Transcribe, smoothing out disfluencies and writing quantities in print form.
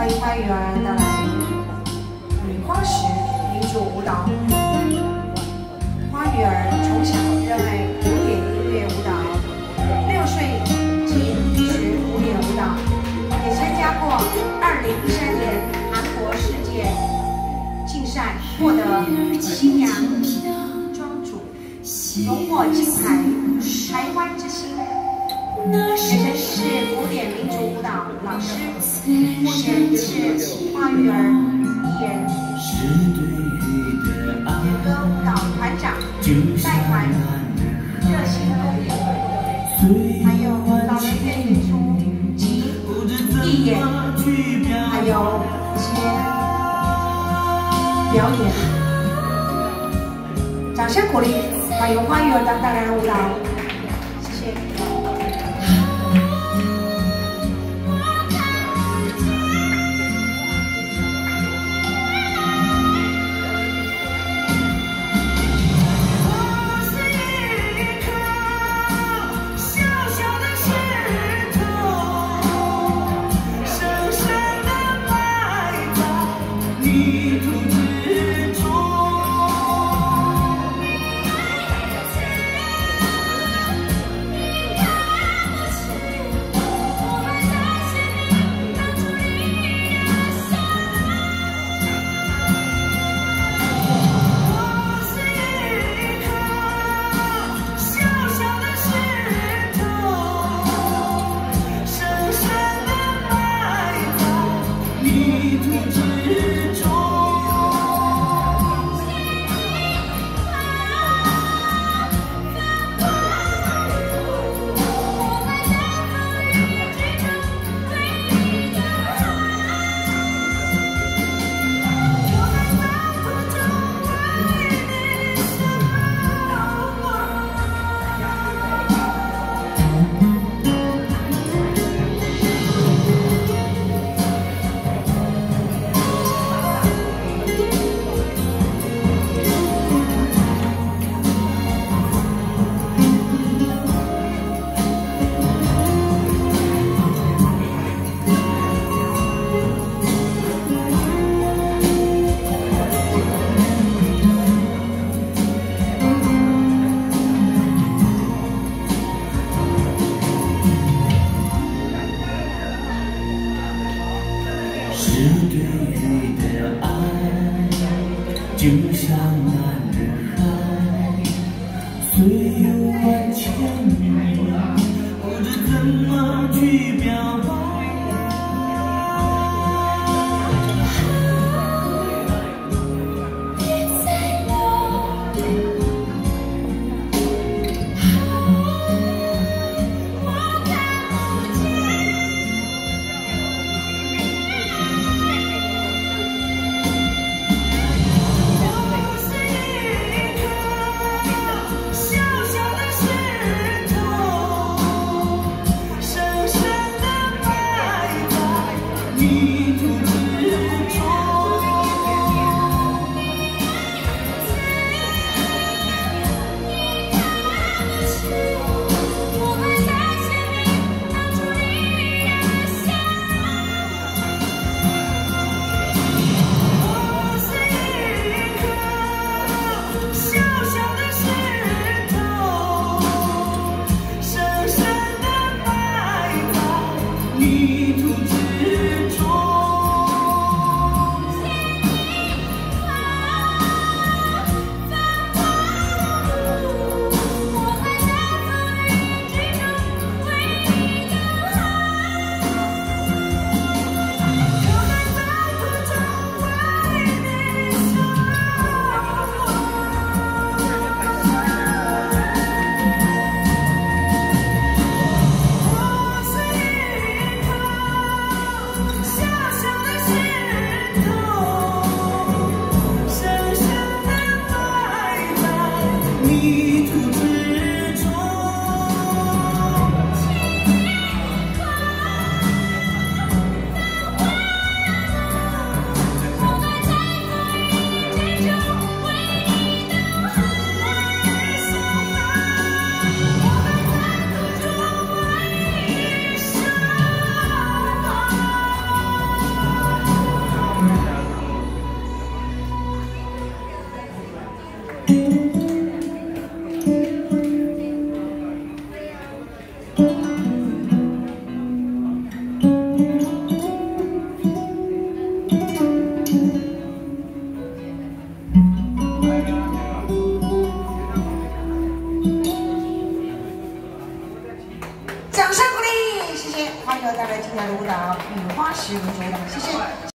欢迎花语儿带来女花石民族舞蹈。花语儿从小热爱古典音乐舞蹈，6岁即学古典舞蹈，也参加过2013年韩国世界竞赛，获得新娘庄主，荣获金牌台湾之星。 也曾是古典民族舞蹈老师，目前也是花语儿演歌舞蹈团长，带团热心公演，还有老人院演出及义演，还有一些表演。掌声鼓励，欢迎花语儿的带来舞蹈，谢谢。 就像那人海，虽有万千语，不知怎么去表白。别再流，我看不见。 泥土之中，我们在生命当中依然相爱。我是一颗小小的石头，深深的埋在泥土之中。 掌声鼓励，谢谢。欢迎带来精彩的舞蹈《雨花石民族舞蹈》，谢谢。